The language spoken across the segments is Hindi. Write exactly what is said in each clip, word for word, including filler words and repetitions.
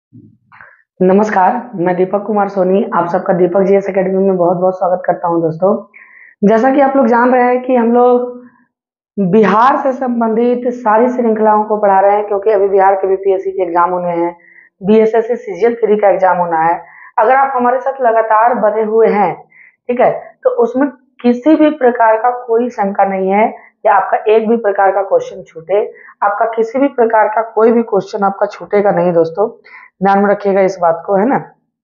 नमस्कार, मैं दीपक कुमार सोनी आप सबका दीपक जीएस एकेडमी में बहुत-बहुत स्वागत करता हूं दोस्तों। जैसा कि आप लोग जान रहे हैं कि हम लोग बिहार से संबंधित सारी श्रृंखलाओं को पढ़ा रहे हैं क्योंकि अभी बिहार के बीपीएससी के एग्जाम होने हैं, बीएसएससी सीजीएल थ्री का एग्जाम होना है। अगर आप हमारे साथ लगातार बने हुए हैं, ठीक है, तो उसमें किसी भी प्रकार का कोई शंका नहीं है कि आपका एक भी प्रकार का क्वेश्चन छूटे, आपका किसी भी प्रकार का कोई भी क्वेश्चन आपका छूटेगा नहीं दोस्तों। ध्यान में रखिएगा इस बात को, है ना?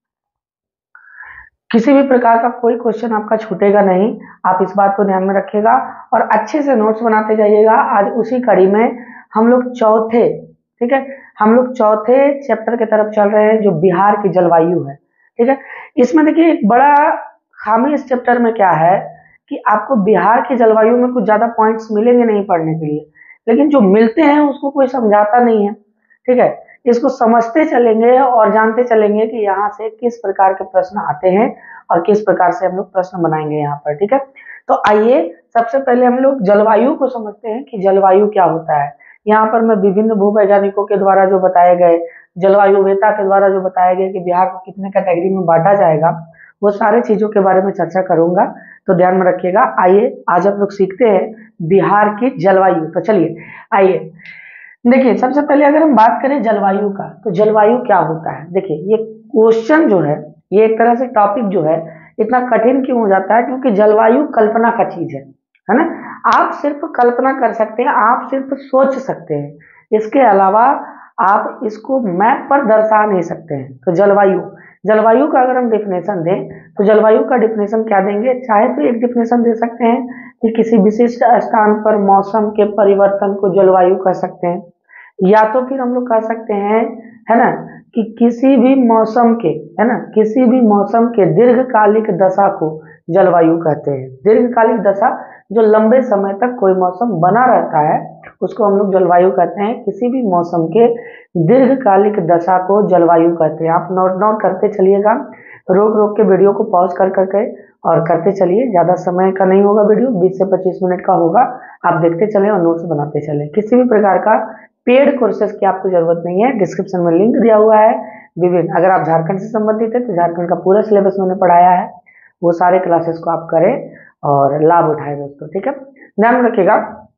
किसी भी प्रकार का कोई क्वेश्चन आपका छूटेगा नहीं, आप इस बात को ध्यान में रखिएगा और अच्छे से नोट्स बनाते जाइएगा। आज उसी कड़ी में हम लोग चौथे, ठीक है, हम लोग चौथे चैप्टर की तरफ चल रहे हैं जो बिहार की जलवायु है, ठीक है। इसमें देखिए एक बड़ा खामी इस चैप्टर में क्या है कि आपको बिहार की जलवायु में कुछ ज्यादा पॉइंट्स मिलेंगे नहीं पढ़ने के लिए, लेकिन जो मिलते हैं उसको कोई समझाता नहीं है, ठीक है। इसको समझते चलेंगे और जानते चलेंगे कि यहाँ से किस प्रकार के प्रश्न आते हैं और किस प्रकार से हम लोग प्रश्न बनाएंगे यहाँ पर, ठीक है। तो आइए सबसे पहले हम लोग जलवायु को समझते हैं कि जलवायु क्या होता है। यहाँ पर मैं विभिन्न भूवैज्ञानिकों के द्वारा जो बताए गए, जलवायु वेता के द्वारा जो बताया गया कि बिहार को कितने कैटेगरी में बांटा जाएगा, वो सारे चीजों के बारे में चर्चा करूंगा, तो ध्यान में रखिएगा। आइए आज हम लोग सीखते हैं बिहार की जलवायु। तो चलिए आइए देखिए, सबसे पहले अगर हम बात करें जलवायु का, तो जलवायु क्या होता है। देखिए ये क्वेश्चन जो है, ये एक तरह से टॉपिक जो है इतना कठिन क्यों हो जाता है, क्योंकि जलवायु कल्पना का चीज है है ना। आप सिर्फ कल्पना कर सकते हैं, आप सिर्फ सोच सकते हैं, इसके अलावा आप इसको मैप पर दर्शा नहीं सकते हैं। तो जलवायु जलवायु का अगर हम डिफिनेशन दें तो जलवायु का डिफिनेशन क्या देंगे, चाहे तो एक डिफिनेशन दे सकते हैं कि किसी विशिष्ट स्थान पर मौसम के परिवर्तन को जलवायु कह सकते हैं, या तो फिर हम लोग कह सकते हैं, है ना, कि किसी भी मौसम के, है ना, किसी भी मौसम के दीर्घकालिक दशा को जलवायु कहते हैं। दीर्घकालिक दशा जो लंबे समय तक कोई मौसम बना रहता है उसको हम लोग जलवायु कहते हैं। किसी भी मौसम के दीर्घकालिक दशा को जलवायु कहते हैं। आप नोट नोट करते चलिएगा, रोक रोक के वीडियो को पॉज कर करके और करते चलिए। ज्यादा समय का नहीं होगा वीडियो, बीस से पच्चीस मिनट का होगा। आप देखते चले और नोट्स बनाते चले। किसी भी प्रकार का पेड कोर्सेज की आपको जरूरत नहीं है, डिस्क्रिप्शन में लिंक दिया हुआ है विभिन्न। अगर आप झारखंड से संबंधित है तो झारखंड का पूरा सिलेबस मैंने पढ़ाया है, वो सारे क्लासेस को आप करें और लाभ उठाएं दोस्तों, ठीक है। ध्यान में रखिएगा।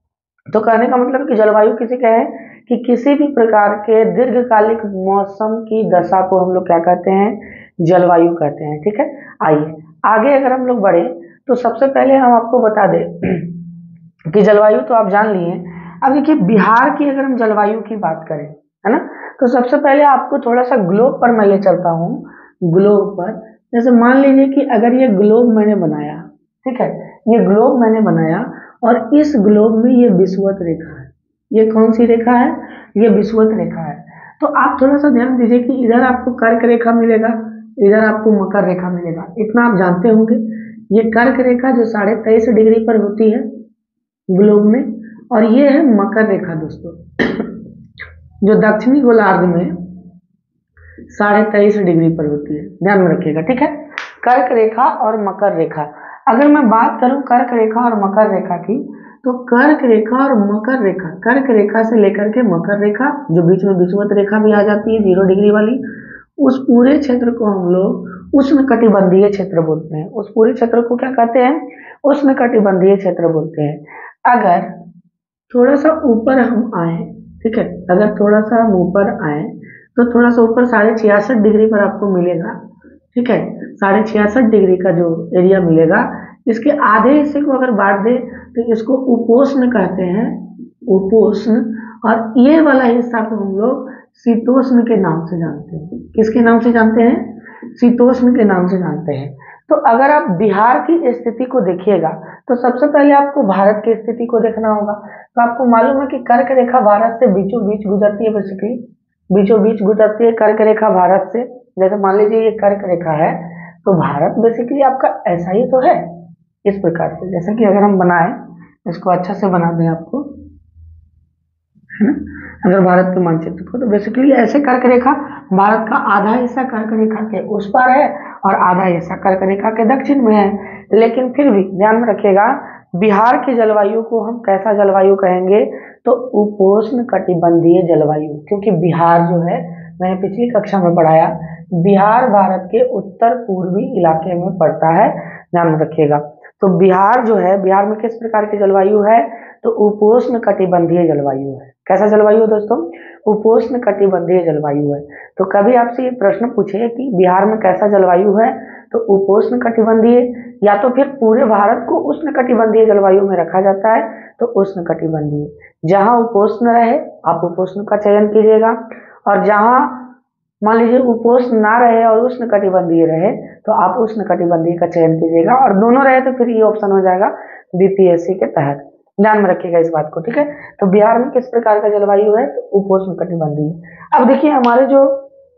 तो कहने का मतलब कि जलवायु किसी का है कि किसी भी प्रकार के दीर्घकालिक मौसम की दशा को हम लोग क्या कहते हैं, जलवायु कहते हैं, ठीक है। आइए आगे अगर हम लोग बढ़े तो सबसे पहले हम आपको बता दें कि जलवायु तो आप जान लिए। अब देखिए बिहार की अगर हम जलवायु की बात करें, है ना, तो सबसे पहले आपको थोड़ा सा ग्लोब पर मैं ले चलता हूँ। ग्लोब पर जैसे मान लीजिए कि अगर ये ग्लोब मैंने बनाया, ठीक है, ये ग्लोब मैंने बनाया और इस ग्लोब में ये विषुवत रेखा है। ये कौन सी रेखा है, ये विषुवत रेखा है। तो आप थोड़ा सा ध्यान दीजिए कि इधर आपको कर्क रेखा मिलेगा, इधर आपको मकर रेखा मिलेगा। इतना आप जानते होंगे, ये कर्क रेखा जो साढ़े तेईस डिग्री पर होती है ग्लोब में, और ये है मकर रेखा दोस्तों जो दक्षिणी गोलार्ध में साढ़े तेईस डिग्री पर होती है। ध्यान में रखिएगा, ठीक है। कर्क रेखा और मकर रेखा, अगर मैं बात करूं कर्क रेखा और मकर रेखा की, तो कर्क रेखा और मकर रेखा, कर्क रेखा से लेकर के मकर रेखा जो बीच में विषुवत रेखा भी आ जाती है जीरो डिग्री वाली, उस पूरे क्षेत्र को हम लोग उष्णकटिबंधीय क्षेत्र बोलते हैं। उस पूरे क्षेत्र को क्या कहते हैं, उष्णकटिबंधीय क्षेत्र बोलते हैं। अगर थोड़ा सा ऊपर हम आए, ठीक है, अगर थोड़ा सा हम ऊपर आए तो थोड़ा सा ऊपर साढ़े छियासठ डिग्री पर आपको मिलेगा, ठीक है, साढ़े छियासठ डिग्री का जो एरिया मिलेगा, इसके आधे हिस्से को अगर बांट दे तो इसको उपोष्ण कहते हैं, उपोष्ण। और ये वाला हिस्सा को हम लोग शीतोष्ण के नाम से जानते हैं। किसके नाम से जानते हैं, शीतोष्ण के नाम से जानते हैं। तो अगर आप बिहार की स्थिति को देखिएगा तो सबसे पहले आपको भारत की स्थिति को देखना होगा। तो आपको मालूम है कि कर्क रेखा भारत से बीचों बीच गुजरती है, बेसिकली बीचों बीच गुजरती है कर्क रेखा भारत से। जैसे मान लीजिए ये कर्क रेखा है, तो भारत बेसिकली आपका ऐसा ही तो है, इस प्रकार से। जैसे कि अगर हम बनाए, इसको अच्छा से बना दें आपको, है ना, अगर भारत के मानचित्र को, तो बेसिकली ऐसे कर्क रेखा भारत का आधा हिस्सा कर्क रेखा के उस पार है और आधा हिस्सा कर्क रेखा के दक्षिण में है। लेकिन फिर भी ध्यान में रखिएगा, बिहार की जलवायु को हम कैसा जलवायु कहेंगे, तो उपोष्ण कटिबंधीय जलवायु, क्योंकि बिहार जो है मैंने पिछली कक्षा में पढ़ाया, बिहार भारत के उत्तर पूर्वी इलाके में पड़ता है, ध्यान में रखिएगा। तो बिहार जो है, बिहार में किस प्रकार की जलवायु है, तो उपोष्ण कटिबंधीय जलवायु है। कैसा जलवायु है दोस्तों, उपोष्ण कटिबंधीय जलवायु है। तो कभी आपसे ये प्रश्न पूछे कि बिहार में कैसा जलवायु है, तो उपोष्ण कटिबंधीय, या तो फिर पूरे भारत को उष्ण कटिबंधीय जलवायु में रखा जाता है, तो उष्ण कटिबंधीय। जहां उपोष्ण रहे आप उपोष्ण का चयन कीजिएगा, और जहां मान लीजिए उपोष्ण ना रहे और उष्ण कटिबंधीय रहे तो आप उष्ण कटिबंधीय का चयन कीजिएगा, और दोनों रहे तो फिर ये ऑप्शन हो जाएगा बीपीएससी के तहत। ध्यान में रखिएगा इस बात को, ठीक है। तो बिहार में किस प्रकार का जलवायु है, तो उपोष्ण कटिबंधीय। अब देखिए हमारे जो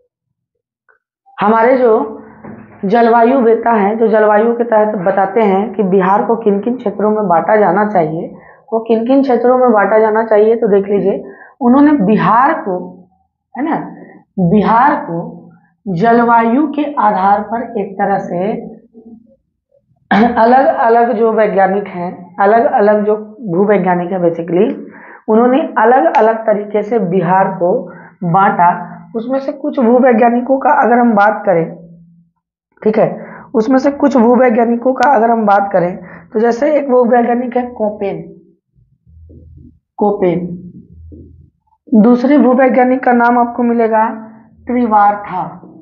हमारे जो जलवायु वेता है, जो जलवायु के तहत बताते हैं कि बिहार को किन किन क्षेत्रों में बांटा जाना चाहिए, वो किन किन क्षेत्रों में बांटा जाना चाहिए, तो देख लीजिए उन्होंने बिहार को, है ना, बिहार को जलवायु के आधार पर एक तरह से अलग अलग जो वैज्ञानिक हैं, अलग अलग जो भूवैज्ञानिक है बेसिकली, उन्होंने अलग अलग तरीके से बिहार को बांटा। उसमें से कुछ भूवैज्ञानिकों का अगर हम बात करें, ठीक है, उसमें से कुछ भूवैज्ञानिकों का अगर हम बात करें तो जैसे एक भूवैज्ञानिक है कोपेन, कोपेन। दूसरे भूवैज्ञानिक का नाम आपको मिलेगा त्रिवार्था,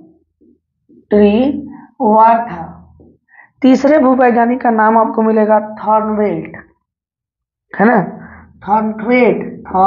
त्रिवार्था। तीसरे भूवैज्ञानिक का नाम आपको मिलेगा थॉर्नवेल्ट, है ना, थॉर्नथ्वेट,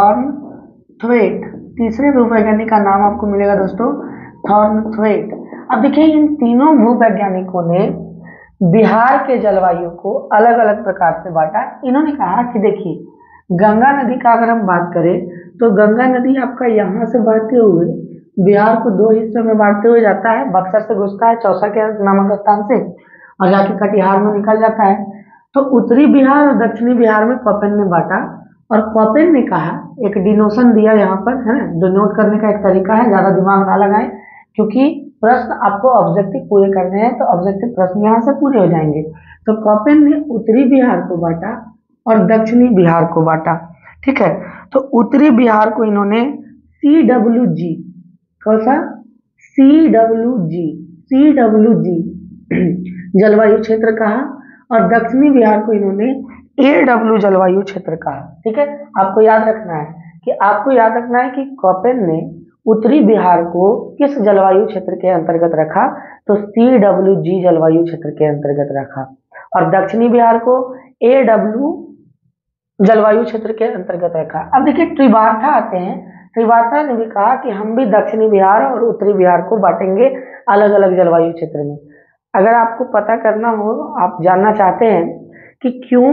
थॉर्नथ्वेट। तीसरे भूवैज्ञानिक का नाम आपको मिलेगा दोस्तों थॉर्नथ्वेट। अब देखिए इन तीनों भूवैज्ञानिकों ने बिहार के जलवायु को अलग अलग प्रकार से बांटा। इन्होंने कहा कि देखिए गंगा नदी का अगर हम बात करें तो गंगा नदी आपका यहाँ से बहते हुए बिहार को दो हिस्सों में बांटते हुए जाता है, बक्सर से घुसता है चौसा के नामक स्थान से और जाके कटिहार में निकल जाता है। तो उत्तरी बिहार और दक्षिणी बिहार में कोपेन ने बांटा, और कोपेन ने कहा, एक डिनोशन दिया यहाँ पर, है ना, डिनोट करने का एक तरीका है, ज्यादा दिमाग ना लगाएं क्योंकि प्रश्न आपको ऑब्जेक्टिव पूरे करने हैं, तो ऑब्जेक्टिव प्रश्न यहाँ से पूरे हो जाएंगे। तो कोपेन ने उत्तरी बिहार को बांटा और दक्षिणी बिहार को बांटा, ठीक है। तो उत्तरी बिहार को इन्होंने सी डब्ल्यू जी, कौन सा, सी डब्ल्यू जी, सी डब्ल्यू जी जलवायु क्षेत्र कहा, और दक्षिणी बिहार को इन्होंने ए डब्ल्यू जलवायु क्षेत्र कहा, ठीक है। आपको याद रखना है कि आपको याद रखना है कि कोपेन ने उत्तरी बिहार को किस जलवायु क्षेत्र के अंतर्गत रखा, तो सी डब्ल्यू जी जलवायु क्षेत्र के अंतर्गत रखा, और दक्षिणी बिहार को ए डब्ल्यू जलवायु क्षेत्र के अंतर्गत रखा। अब देखिए त्रिवार्था आते हैं, त्रिवार्था ने भी कहा कि हम भी दक्षिणी बिहार और उत्तरी बिहार को बांटेंगे अलग अलग जलवायु क्षेत्र में। अगर आपको पता करना हो, आप जानना चाहते हैं कि क्यों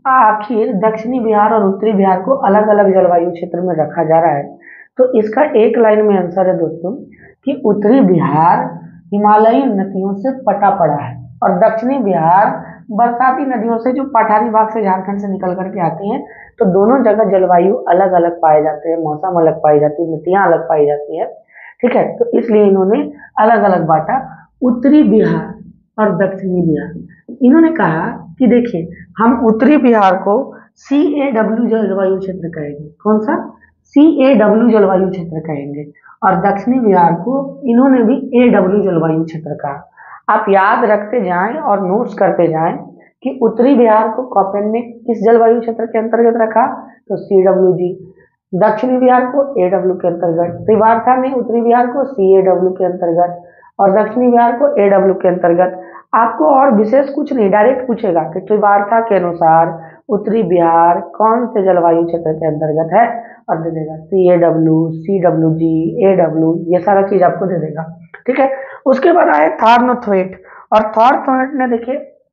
आखिर दक्षिणी बिहार और उत्तरी बिहार को अलग अलग जलवायु क्षेत्र में रखा जा रहा है, तो इसका एक लाइन में आंसर है दोस्तों कि उत्तरी बिहार हिमालयी नदियों से पटा पड़ा है, और दक्षिणी बिहार बरसाती नदियों से जो पठारी भाग से झारखंड से निकल करके आती हैं। तो दोनों जगह जलवायु अलग अलग पाए जाते हैं, मौसम अलग पाई जाती है, मिट्टियां अलग पाई जाती है, ठीक है। तो इसलिए इन्होंने अलग अलग बांटा उत्तरी बिहार और दक्षिणी बिहार। इन्होंने कहा कि देखिए हम उत्तरी बिहार को सी ए डब्ल्यू जलवायु क्षेत्र कहेंगे, कौन सा, सी ए डब्ल्यू जलवायु क्षेत्र कहेंगे, और दक्षिणी बिहार को इन्होंने भी ए डब्ल्यू जलवायु क्षेत्र कहा। आप याद रखते जाएं और नोट्स करते जाएं कि उत्तरी बिहार को कोपेन ने किस जलवायु क्षेत्र के अंतर्गत रखा, तो सी डब्ल्यू जी, दक्षिणी बिहार को ए डब्ल्यू के अंतर्गत, त्रिवार्था ने उत्तरी बिहार को सी ए डब्ल्यू के अंतर्गत और दक्षिणी बिहार को ए डब्ल्यू के अंतर्गत। आपको और विशेष कुछ नहीं, डायरेक्ट पूछेगा कि त्रिवार्था के अनुसार उत्तरी बिहार कौन से जलवायु क्षेत्र के अंतर्गत है, और दे देगा C A W, C W G, A W, ये सारा चीज आपको दे देगा, ठीक है। उसके बाद आए थॉर्नथ्वेट, और थॉर्नथ्वेट ने देखिए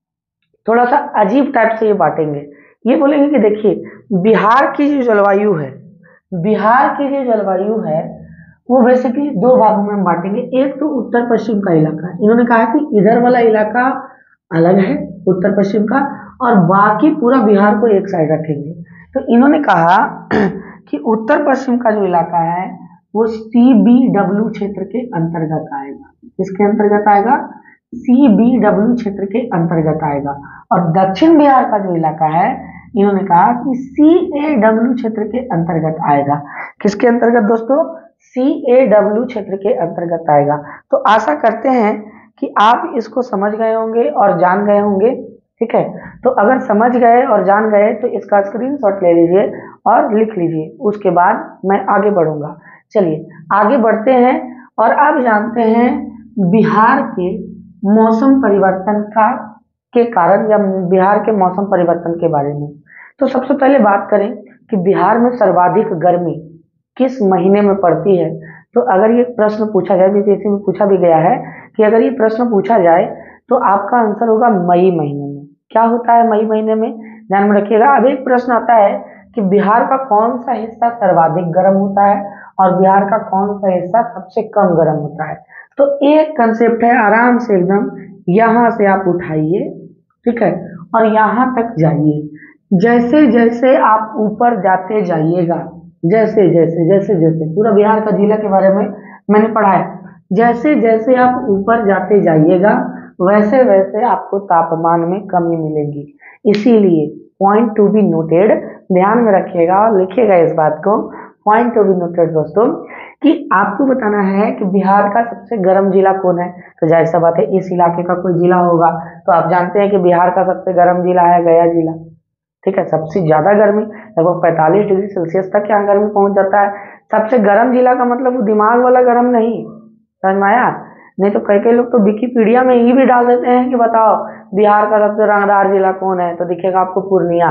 थोड़ा सा अजीब टाइप से ये बांटेंगे। ये बोलेंगे कि देखिए बिहार की जो जलवायु है, बिहार की जो जलवायु है वो बेसिकली दो भागों में हम बांटेंगे। एक तो उत्तर पश्चिम का इलाका, इन्होंने कहा कि इधर वाला इलाका अलग है उत्तर पश्चिम का, और बाकी पूरा बिहार को एक साइड रखेंगे। तो इन्होंने कहा कि उत्तर पश्चिम का जो इलाका है वो सी बी डब्ल्यू क्षेत्र के अंतर्गत आएगा। किसके अंतर्गत आएगा, सी बी डब्ल्यू क्षेत्र के अंतर्गत आएगा। और दक्षिण बिहार का जो इलाका है इन्होंने कहा कि सी ए डब्ल्यू क्षेत्र के अंतर्गत आएगा। किसके अंतर्गत दोस्तों, सी ए डब्ल्यू क्षेत्र के अंतर्गत आएगा। तो आशा करते हैं कि आप इसको समझ गए होंगे और जान गए होंगे। ठीक है, तो अगर समझ गए और जान गए तो इसका स्क्रीनशॉट ले लीजिए और लिख लीजिए, उसके बाद मैं आगे बढ़ूंगा। चलिए आगे बढ़ते हैं और अब जानते हैं बिहार के मौसम परिवर्तन का के कारण या बिहार के मौसम परिवर्तन के बारे में। तो सबसे पहले बात करें कि बिहार में सर्वाधिक गर्मी किस महीने में पड़ती है। तो अगर ये प्रश्न पूछा जाए, बीपीएससी में पूछा भी गया है कि अगर ये प्रश्न पूछा जाए तो आपका आंसर होगा मई महीने में। क्या होता है मई महीने में, ध्यान में रखिएगा। अब एक प्रश्न आता है कि बिहार का कौन सा हिस्सा सर्वाधिक गर्म होता है और बिहार का कौन सा हिस्सा सबसे कम गर्म होता है। तो एक कंसेप्ट है, आराम से एकदम यहाँ से आप उठाइए, ठीक है, और यहाँ तक जाइए। जैसे जैसे आप ऊपर जाते जाइएगा, जैसे जैसे जैसे जैसे पूरा बिहार का जिला के बारे में मैंने पढ़ा है, जैसे जैसे आप ऊपर जाते जाइएगा वैसे वैसे आपको तापमान में कमी मिलेगी। इसीलिए पॉइंट टू बी नोटेड, ध्यान में रखिएगा और लिखिएगा इस बात को, पॉइंट टू बी नोटेड दोस्तों, कि आपको बताना है कि बिहार का सबसे गर्म जिला कौन है। तो जाहिर सा बात है इस इलाके का कोई जिला होगा। तो आप जानते हैं कि बिहार का सबसे गर्म जिला है गया जिला। ठीक है, सबसे ज्यादा गर्मी लगभग पैंतालीस डिग्री सेल्सियस तक यहाँ गर्मी पहुंच जाता है। सबसे गर्म जिला का मतलब वो दिमाग वाला गर्म नहीं, समझ में आया। नहीं तो कई कई लोग तो विकिपीडिया में ये भी डाल देते हैं कि बताओ बिहार का सबसे रंगदार जिला कौन है, तो दिखेगा आपको पूर्णिया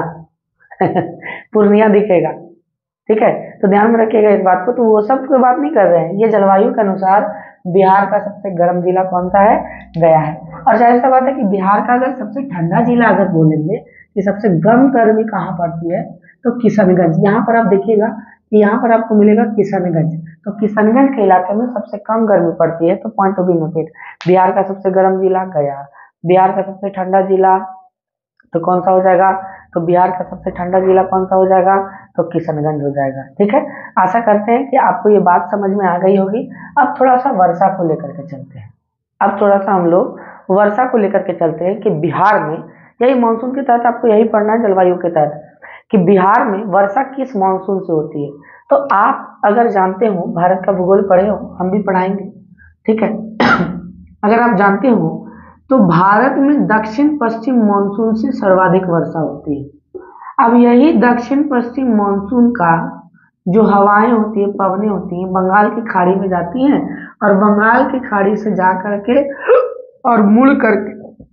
पूर्णिया दिखेगा। ठीक है, तो ध्यान में रखिएगा इस बात को। तो वो सब कोई बात नहीं कर रहे हैं, ये जलवायु के अनुसार बिहार का सबसे गर्म जिला कौन सा है, गया है। और जाहिर सा बात है कि बिहार का अगर सबसे ठंडा जिला अगर बोलेंगे कि सबसे कम गर्मी कहाँ पड़ती है, तो किशनगंज। यहाँ पर आप देखिएगा कि यहाँ पर आपको मिलेगा किशनगंज। तो किशनगंज के इलाके में सबसे कम गर्मी पड़ती है। तो point to be noted, Bihar का सबसे गर्म जिला गया, बिहार का सबसे ठंडा जिला तो कौन सा हो जाएगा, तो बिहार का सबसे ठंडा जिला कौन सा हो जाएगा, तो किशनगंज हो जाएगा। ठीक है, आशा करते हैं कि आपको ये बात समझ में आ गई होगी। अब थोड़ा सा वर्षा को लेकर के चलते हैं। अब थोड़ा सा हम लोग वर्षा को लेकर के चलते हैं कि बिहार में, यही मानसून के तहत आपको यही पढ़ना है, जलवायु के तहत, कि बिहार में वर्षा किस मानसून से होती है। तो आप अगर जानते हो, भारत का भूगोल पढ़े हो, हम भी पढ़ाएंगे, ठीक है अगर आप जानते हो तो भारत में दक्षिण पश्चिम मानसून से सर्वाधिक वर्षा होती है। अब यही दक्षिण पश्चिम मानसून का जो हवाएं होती है, पवनें होती हैं, बंगाल की खाड़ी में जाती हैं और बंगाल की खाड़ी से जा करके और मुड़ करके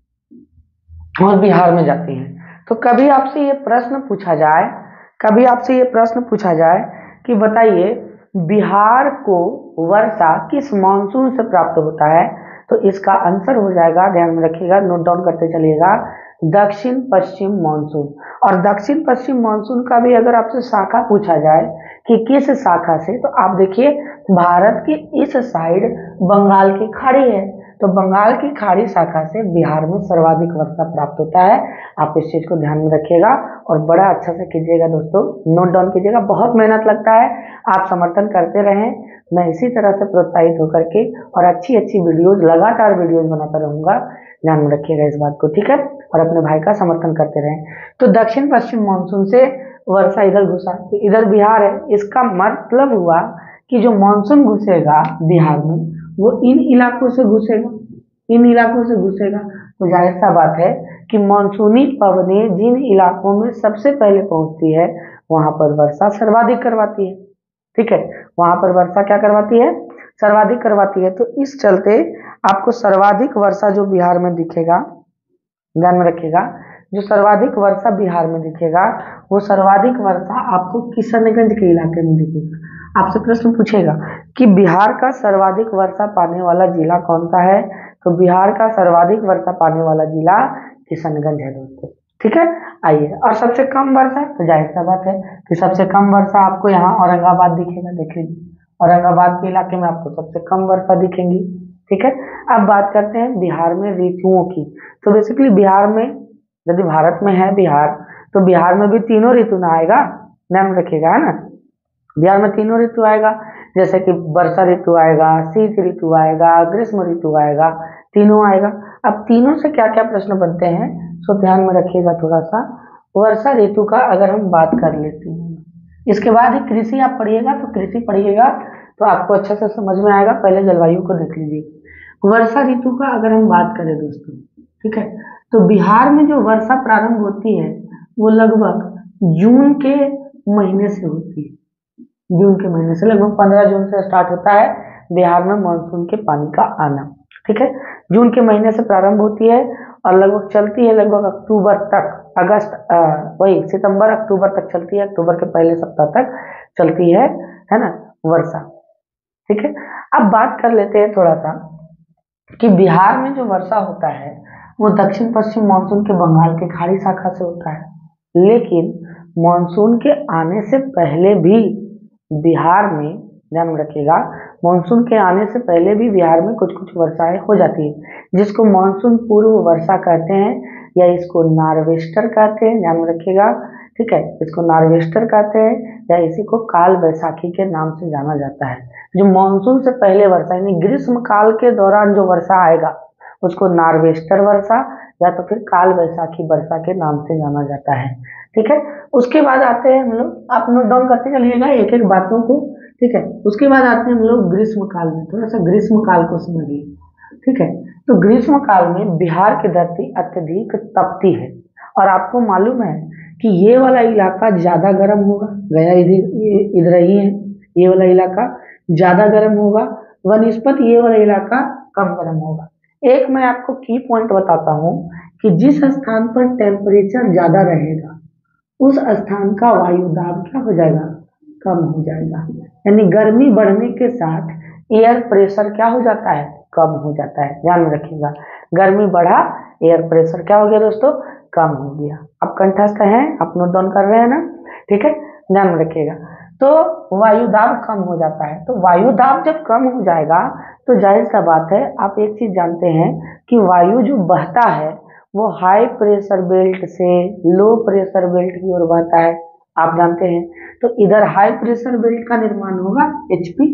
और बिहार में जाती हैं। तो कभी आपसे ये प्रश्न पूछा जाए, कभी आपसे ये प्रश्न पूछा जाए कि बताइए बिहार को वर्षा किस मानसून से प्राप्त होता है, तो इसका आंसर हो जाएगा, ध्यान में रखिएगा, नोट डाउन करते चलिएगा, दक्षिण पश्चिम मानसून। और दक्षिण पश्चिम मानसून का भी अगर आपसे शाखा पूछा जाए कि किस शाखा से, तो आप देखिए भारत के इस साइड बंगाल की खाड़ी है, तो बंगाल की खाड़ी शाखा से बिहार में सर्वाधिक वर्षा प्राप्त होता है। आप इस चीज को ध्यान में रखिएगा और बड़ा अच्छा से कीजिएगा दोस्तों, नोट डाउन कीजिएगा। बहुत मेहनत लगता है, आप समर्थन करते रहें, मैं इसी तरह से प्रोत्साहित होकर के और अच्छी अच्छी वीडियोज, लगातार वीडियोज बनाता रहूंगा, ध्यान में रखिएगा इस बात को, ठीक है, और अपने भाई का समर्थन करते रहें। तो दक्षिण पश्चिम मानसून से वर्षा इधर घुसा, तो इधर बिहार है, इसका मतलब हुआ कि जो मानसून घुसेगा बिहार में वो इन इलाकों से घुसेगा, इन इलाकों से घुसेगा। तो जाहिर सा बात है कि मानसूनी पवनें जिन इलाकों में सबसे पहले पहुंचती है वहां पर वर्षा सर्वाधिक करवाती है। ठीक है, वहां पर वर्षा क्या करवाती है, सर्वाधिक करवाती है। तो इस चलते आपको सर्वाधिक वर्षा जो बिहार में दिखेगा, ध्यान में रखिएगा, जो सर्वाधिक वर्षा बिहार में दिखेगा वो सर्वाधिक वर्षा आपको किशनगंज के इलाके में दिखेगा। आपसे प्रश्न पूछेगा कि बिहार का सर्वाधिक वर्षा पाने वाला जिला कौन सा है, तो बिहार का सर्वाधिक वर्षा पाने वाला जिला किशनगंज है दोस्तों। ठीक है, आइए, और सबसे कम वर्षा, तो जाहिर सा बात है कि सबसे कम वर्षा आपको यहाँ औरंगाबाद दिखेगा। देख लीजिए, औरंगाबाद के इलाके में आपको सबसे कम वर्षा दिखेंगी। ठीक है, अब बात करते हैं बिहार में ऋतुओं की। तो बेसिकली बिहार में, यदि भारत में है बिहार, तो बिहार में भी तीनों ऋतु ना आएगा, ध्यान रखिएगा, है ना, बिहार में तीनों ऋतु आएगा, जैसे कि वर्षा ऋतु आएगा, शीत ऋतु आएगा, ग्रीष्म ऋतु आएगा, तीनों आएगा। अब तीनों से क्या क्या प्रश्न बनते हैं, तो ध्यान में रखिएगा थोड़ा सा। वर्षा ऋतु का अगर हम बात कर लेते हैं, इसके बाद ही कृषि आप पढ़िएगा, तो कृषि पढ़िएगा तो आपको अच्छे से समझ में आएगा। पहले जलवायु को देख लीजिए। वर्षा ऋतु का अगर हम बात करें दोस्तों, ठीक है, तो बिहार में जो वर्षा प्रारंभ होती है वो लगभग जून के महीने से होती है। जून के महीने से लगभग पंद्रह जून से स्टार्ट होता है बिहार में मानसून के पानी का आना, ठीक है। जून के महीने से प्रारंभ होती है और लगभग चलती है लगभग अक्टूबर तक, अगस्त वही सितंबर अक्टूबर तक चलती है, अक्टूबर के पहले सप्ताह तक चलती है है ना वर्षा, ठीक है। अब बात कर लेते हैं थोड़ा सा कि बिहार में जो वर्षा होता है वो दक्षिण पश्चिम मानसून के बंगाल के खाड़ी शाखा से होता है, लेकिन मानसून के आने से पहले भी बिहार में, ध्यान में रखिएगा, मानसून के आने से पहले भी बिहार में कुछ कुछ वर्षाएं हो जाती है, जिसको मानसून पूर्व वर्षा कहते हैं या इसको नार्वेस्टर कहते हैं, ध्यान में रखिएगा, ठीक है। इसको नार्वेस्टर कहते हैं या इसी को काल बैसाखी के नाम से जाना जाता है। जो मानसून से पहले वर्षा यानी ग्रीष्म काल के दौरान जो वर्षा आएगा उसको नार्वेस्टर वर्षा या तो फिर काल बैसाखी वर्षा के नाम से जाना जाता है, ठीक है। उसके बाद आते हैं हम लोग, आप नोट डाउन करते चलिएगा एक एक बातों को, ठीक है। उसके बाद आते हैं हम लोग ग्रीष्म काल में। थोड़ा सा ग्रीष्म काल को समझिए, ठीक है। तो ग्रीष्म काल में बिहार की धरती अत्यधिक तपती है और आपको मालूम है कि ये वाला इलाका ज्यादा गर्म होगा, गया इधर इधर ही है, ये वाला इलाका ज्यादा गर्म होगा वनिस्पत ये वाला इलाका कम गर्म होगा। एक मैं आपको की पॉइंट बताता हूँ कि जिस स्थान पर टेम्परेचर ज्यादा रहेगा उस स्थान का वायु दाब क्या हो जाएगा, कम हो जाएगा, यानी गर्मी बढ़ने के साथ एयर प्रेशर क्या हो जाता है, कम हो जाता है। ध्यान में रखिएगा, गर्मी बढ़ा एयर प्रेशर क्या हो गया दोस्तों, कम हो गया। अब कंठस्थ है, आप नोट डाउन कर रहे हैं ना, ठीक है, ध्यान में रखिएगा। तो वायु दाब कम हो जाता है, तो वायु दाब जब कम हो जाएगा तो जाहिर सा बात है, आप एक चीज जानते हैं कि वायु जो बहता है वो हाई प्रेशर बेल्ट से लो प्रेशर बेल्ट की ओर बहता है, आप जानते हैं। तो इधर हाई प्रेशर बेल्ट का निर्माण होगा एचपी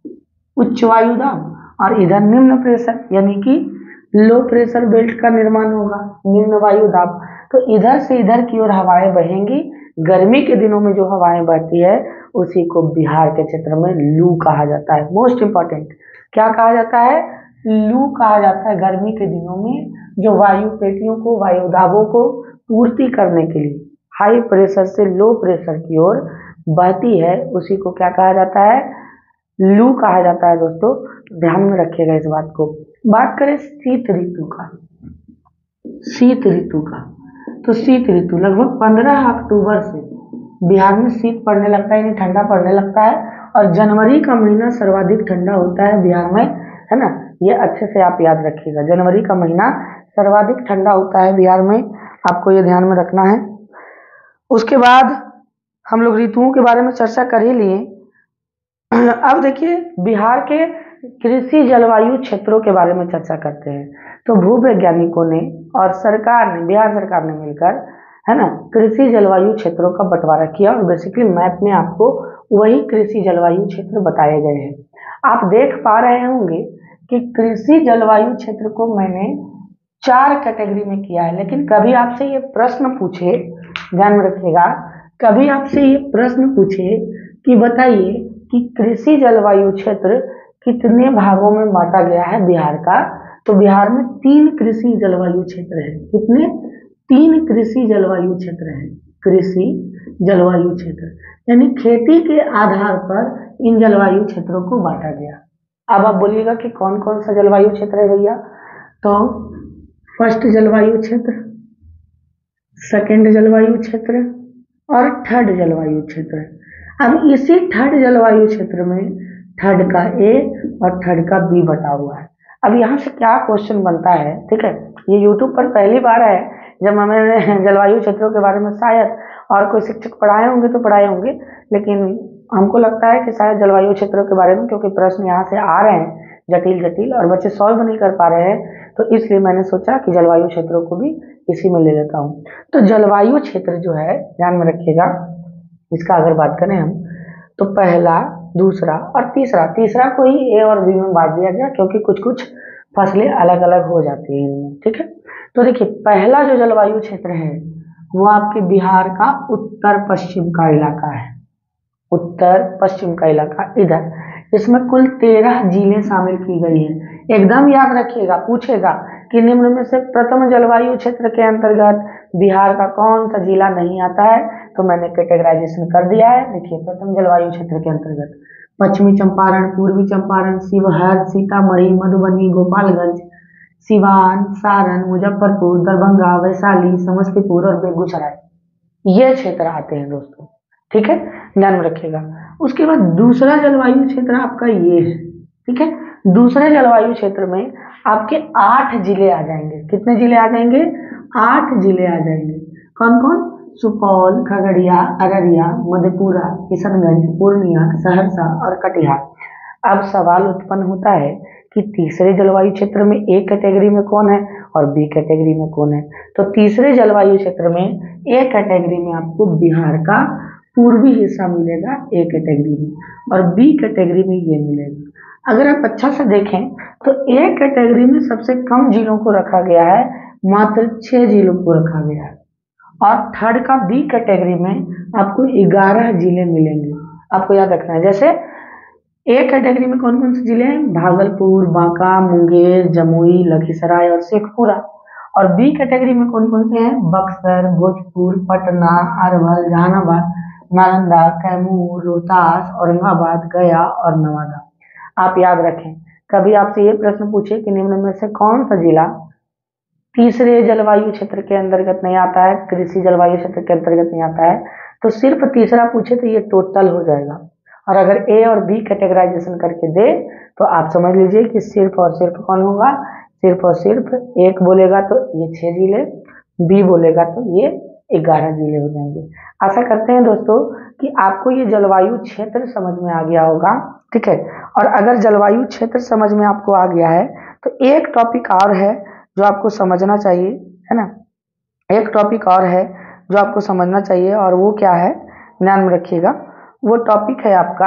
उच्च वायु दाब, और इधर निम्न प्रेशर यानी कि लो प्रेशर बेल्ट का निर्माण होगा निम्न वायु दाब। तो इधर से इधर की ओर हवाएं बहेंगी। गर्मी के दिनों में जो हवाएं बहती है उसी को बिहार के क्षेत्र में लू कहा जाता है। मोस्ट इंपॉर्टेंट क्या कहा जाता है, लू कहा जाता है। गर्मी के दिनों में जो वायु पेटियों को, वायु दाबों को पूर्ति करने के लिए हाई प्रेशर से लो प्रेशर की ओर बहती है उसी को क्या कहा जाता है, लू कहा जाता है। दोस्तों ध्यान में रखिएगा इस बात को। बात करें शीत ऋतु का, शीत ऋतु का तो शीत ऋतु लगभग पंद्रह अक्टूबर से बिहार में शीत पड़ने लगता है, यानी ठंडा पड़ने लगता है, और जनवरी का महीना सर्वाधिक ठंडा होता है बिहार में, है ना। ये अच्छे से आप याद रखिएगा, जनवरी का महीना सर्वाधिक ठंडा होता है बिहार में, आपको ये ध्यान में रखना है। उसके बाद हम लोग ऋतुओं के बारे में चर्चा कर ही लिए। अब देखिए बिहार के कृषि जलवायु क्षेत्रों के बारे में चर्चा करते हैं। तो भूवैज्ञानिकों ने और सरकार ने, बिहार सरकार ने मिलकर, है ना, कृषि जलवायु क्षेत्रों का बंटवारा किया और बेसिकली मैप में आपको वही कृषि जलवायु क्षेत्र बताए गए हैं। आप देख पा रहे होंगे कि कृषि जलवायु क्षेत्र को मैंने चार कैटेगरी में किया है, लेकिन कभी आपसे ये प्रश्न पूछे, ध्यान में रखिएगा, कभी आपसे ये प्रश्न पूछे कि बताइए कि कृषि जलवायु क्षेत्र कितने भागों में बांटा गया है बिहार का, तो बिहार में तीन कृषि जलवायु क्षेत्र है। कितने? तीन कृषि जलवायु क्षेत्र है। कृषि जलवायु क्षेत्र यानी खेती के आधार पर इन जलवायु क्षेत्रों को बांटा गया। अब आप बोलिएगा कि कौन कौन सा जलवायु क्षेत्र है भैया, तो फर्स्ट जलवायु क्षेत्र, सेकंड जलवायु क्षेत्र और थर्ड जलवायु क्षेत्र। अब इसी थर्ड जलवायु क्षेत्र में थर्ड का ए और थर्ड का बी बटा हुआ है। अब यहाँ से क्या क्वेश्चन बनता है, ठीक है, ये यूट्यूब पर पहली बार है जब हमें जलवायु क्षेत्रों के बारे में शायद और कोई शिक्षक पढ़ाए होंगे तो पढ़ाए होंगे, लेकिन हमको लगता है कि शायद जलवायु क्षेत्रों के बारे में, क्योंकि प्रश्न यहाँ से आ रहे हैं जटिल जटिल और बच्चे सॉल्व नहीं कर पा रहे हैं, तो इसलिए मैंने सोचा कि जलवायु क्षेत्रों को भी इसी में ले लेता हूँ। तो जलवायु क्षेत्र जो है, ध्यान में रखिएगा, इसका अगर बात करें हम तो पहला, दूसरा और तीसरा, तीसरा को ही ए और बी में बांट दिया गया क्योंकि कुछ कुछ फसलें अलग अलग हो जाती हैं इनमें, ठीक है। तो देखिए पहला जो जलवायु क्षेत्र है वो आपके बिहार का उत्तर पश्चिम का इलाका है, उत्तर पश्चिम का इलाका। इधर इसमें कुल तेरह जिले शामिल की गई है। एकदम याद रखिएगा, पूछेगा कि निम्न में से प्रथम जलवायु क्षेत्र के अंतर्गत बिहार का कौन सा जिला नहीं आता है, तो मैंने कैटेगराइजेशन कर दिया है। देखिए, प्रथम जलवायु क्षेत्र के अंतर्गत पश्चिमी चंपारण, पूर्वी चंपारण, शिवहर, सीतामढ़ी, मधुबनी, गोपालगंज, सिवान, सारण, मुजफ्फरपुर, दरभंगा, वैशाली, समस्तीपुर और बेगूसराय, ये क्षेत्र आते हैं दोस्तों। ठीक है, ध्यान में रखिएगा। उसके बाद दूसरा जलवायु क्षेत्र आपका ये है। ठीक है, दूसरे जलवायु क्षेत्र में आपके आठ जिले आ जाएंगे। कितने जिले आ जाएंगे? आठ जिले आ जाएंगे। कौन कौन? सुपौल, खगड़िया, अररिया, मधेपुरा, किशनगंज, पूर्णिया, सहरसा और कटिहार। अब सवाल उत्पन्न होता है कि तीसरे जलवायु क्षेत्र में ए कैटेगरी में कौन है और बी कैटेगरी में कौन है। तो तीसरे जलवायु क्षेत्र में ए कैटेगरी में आपको बिहार का पूर्वी हिस्सा मिलेगा ए कैटेगरी में, और बी कैटेगरी में ये मिलेगा। अगर आप अच्छा से देखें तो ए कैटेगरी में सबसे कम जिलों को रखा गया है, मात्र छह जिलों को रखा गया है, और थर्ड का बी कैटेगरी में आपको ग्यारह जिले मिलेंगे। आपको याद रखना है। जैसे ए कैटेगरी में कौन कौन से जिले हैं? भागलपुर, बांका, मुंगेर, जमुई, लखीसराय और शेखपुरा। और बी कैटेगरी में कौन कौन से हैं? बक्सर, भोजपुर, पटना, अरवल, जहानाबाद, नालंदा, कैमूर, रोहतास, औरंगाबाद, गया और नवादा। आप याद रखें, कभी आपसे ये प्रश्न पूछे कि निम्न में से कौन सा जिला तीसरे जलवायु क्षेत्र के अंतर्गत नहीं आता है, कृषि जलवायु क्षेत्र के अंतर्गत नहीं आता है, तो सिर्फ तीसरा पूछे तो ये टोटल हो जाएगा। और अगर ए और बी कैटेगराइजेशन करके दे तो आप समझ लीजिए कि सिर्फ और सिर्फ कौन होगा? सिर्फ और सिर्फ एक बोलेगा तो ये छह जिले, बी बोलेगा तो ये ग्यारह जिले हो जाएंगे। आशा करते हैं दोस्तों कि आपको ये जलवायु क्षेत्र समझ में आ गया होगा। ठीक है, और अगर जलवायु क्षेत्र समझ में आपको आ गया है तो एक टॉपिक और है जो आपको समझना चाहिए, है ना। एक टॉपिक और है जो आपको समझना चाहिए, और वो क्या है, ध्यान में रखिएगा। वो टॉपिक है आपका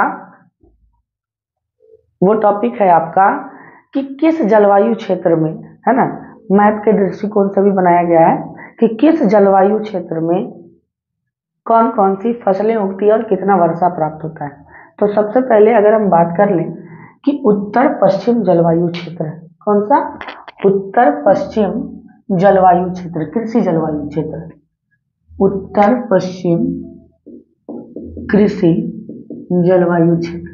वो टॉपिक है आपका कि किस जलवायु क्षेत्र में, है ना, मैप के दृष्टिकोण से भी बनाया गया है कि किस जलवायु क्षेत्र में कौन कौन सी फसलें उगती है और कितना वर्षा प्राप्त होता है। तो सबसे पहले अगर हम बात कर लें कि उत्तर पश्चिम जलवायु क्षेत्र, कौन सा? उत्तर पश्चिम जलवायु क्षेत्र, कृषि जलवायु क्षेत्र, उत्तर पश्चिम कृषि जलवायु क्षेत्र।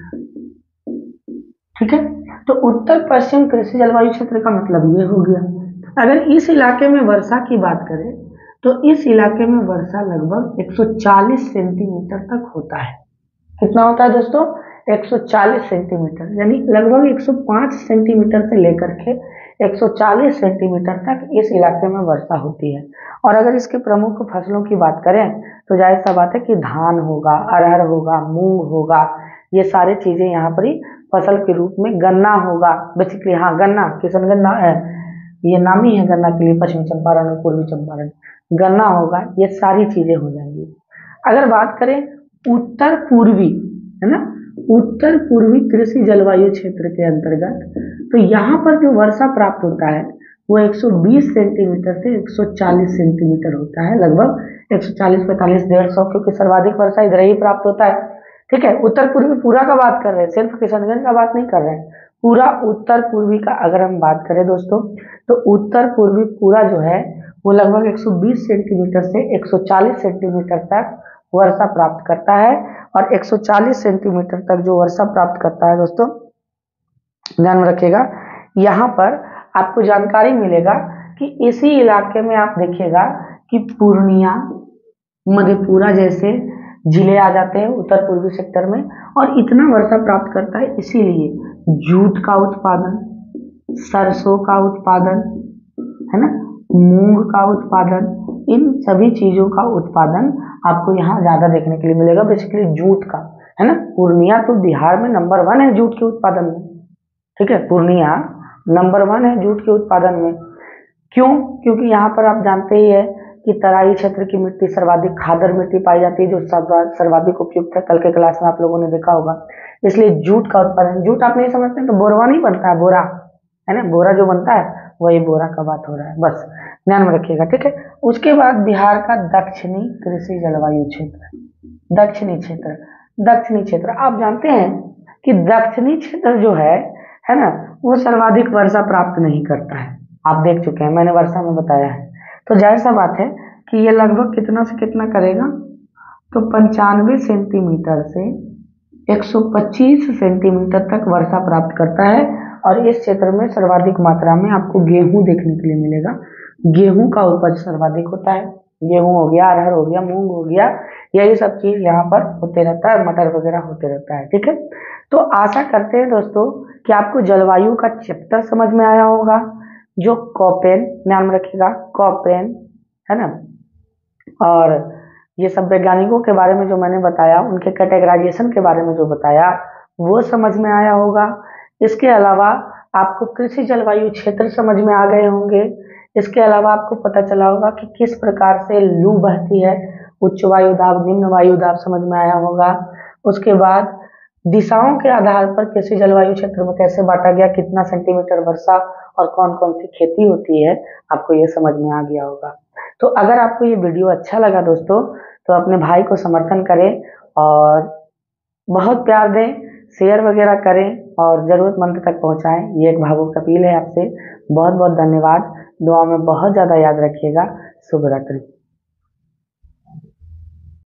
ठीक है, तो उत्तर पश्चिम कृषि जलवायु क्षेत्र का मतलब ये हो गया। अगर इस इलाके में वर्षा की बात करें तो इस इलाके में वर्षा लगभग एक सौ चालीस सेंटीमीटर तक होता है। कितना होता है दोस्तों? एक सौ चालीस सेंटीमीटर, यानी लगभग एक सौ पाँच सेंटीमीटर से लेकर के एक सौ चालीस सेंटीमीटर तक इस इलाके में वर्षा होती है। और अगर इसके प्रमुख फसलों की बात करें तो जाहिर सा बात है कि धान होगा, अरहर होगा, मूंग होगा, ये सारी चीजें यहाँ पर ही फसल के रूप में, गन्ना होगा बेसिकली, हाँ गन्ना, किशनगंज है, ये नामी है गन्ना के लिए, पश्चिमी चंपारण और पूर्वी चंपारण, गन्ना होगा, ये सारी चीजें हो जाएंगी। अगर बात करें उत्तर पूर्वी, है ना, उत्तर पूर्वी कृषि जलवायु क्षेत्र के अंतर्गत, तो यहाँ पर जो वर्षा प्राप्त होता है वो एक सौ बीस सेंटीमीटर से एक सौ चालीस सेंटीमीटर होता है, लगभग एक सौ चालीस पैंतालीस डेढ़ सौ, क्योंकि सर्वाधिक वर्षा इधर ही प्राप्त होता है। ठीक है, उत्तर पूर्वी पूरा का बात कर रहे हैं, सिर्फ किशनगंज का बात नहीं कर रहे हैं, पूरा उत्तर पूर्वी का अगर हम बात करें दोस्तों तो उत्तर पूर्वी पूरा जो है वो लगभग एक सौ बीस सेंटीमीटर से एक सौ चालीस सेंटीमीटर तक वर्षा प्राप्त करता है। और एक सौ चालीस सेंटीमीटर तक जो वर्षा प्राप्त करता है दोस्तों, ध्यान में रखिएगा, यहाँ पर आपको जानकारी मिलेगा कि इसी इलाके में आप देखिएगा कि पूर्णिया, मधेपुरा जैसे जिले आ जाते हैं उत्तर पूर्वी सेक्टर में, और इतना वर्षा प्राप्त करता है इसीलिए जूट का उत्पादन, सरसों का उत्पादन, है ना, मूंग का उत्पादन, इन सभी चीजों का उत्पादन आपको यहाँ ज्यादा देखने के लिए मिलेगा, बेसिकली जूट का, है ना। पूर्णिया तो बिहार में नंबर वन है जूट के उत्पादन में। ठीक है, पूर्णिया नंबर वन है जूट के उत्पादन में। क्यों? क्योंकि यहाँ पर आप जानते ही है कि तराई क्षेत्र की मिट्टी सर्वाधिक खादर मिट्टी पाई जाती है, जो सर्वाधिक उपयुक्त है, कल के क्लास में आप लोगों ने देखा होगा, इसलिए जूट का उत्पादन। जूट आप नहीं समझते तो बोरवा नहीं बनता है, बोरा, है ना, बोरा जो बनता है वही बोरा का बात हो रहा है, बस ध्यान में रखिएगा। ठीक है, उसके बाद बिहार का दक्षिणी कृषि जलवायु क्षेत्र, दक्षिणी क्षेत्र, दक्षिणी क्षेत्र, आप जानते हैं कि दक्षिणी क्षेत्र जो है है ना, वो सर्वाधिक वर्षा प्राप्त नहीं करता है। आप देख चुके हैं, मैंने वर्षा में बताया है। तो जाहिर सा बात है कि ये लगभग कितना से कितना करेगा, तो पंचानवे सेंटीमीटर से एक सौ पच्चीस सेंटीमीटर तक वर्षा प्राप्त करता है। और इस क्षेत्र में सर्वाधिक मात्रा में आपको गेहूं देखने के लिए मिलेगा। गेहूं का उपज सर्वाधिक होता है। गेहूं हो गया, अरहर हो गया, मूंग हो गया, यही सब चीज यहाँ पर होते रहता है, मटर वगैरह होते रहता है। ठीक है, तो आशा करते हैं दोस्तों कि आपको जलवायु का चैप्टर समझ में आया होगा, जो कॉपेन, नाम रखिएगा कॉपेन, है ना। और ये सब वैज्ञानिकों के बारे में जो मैंने बताया, उनके कैटेगराइजेशन के बारे में जो बताया, वो समझ में आया होगा। इसके अलावा आपको कृषि जलवायु क्षेत्र समझ में आ गए होंगे। इसके अलावा आपको पता चला होगा कि किस प्रकार से लू बहती है, उच्च वायु दाब, निम्न वायु दाब समझ में आया होगा। उसके बाद दिशाओं के आधार पर कृषि जलवायु क्षेत्र में कैसे बांटा गया, कितना सेंटीमीटर वर्षा और कौन कौन सी खेती होती है, आपको ये समझ में आ गया होगा। तो अगर आपको ये वीडियो अच्छा लगा दोस्तों, तो अपने भाई को समर्थन करें और बहुत प्यार दें, शेयर वगैरह करें और ज़रूरतमंद तक पहुंचाएं। ये एक भावुक अपील है आपसे। बहुत बहुत धन्यवाद। दुआ में बहुत ज़्यादा याद रखिएगा। शुभ रात्रि।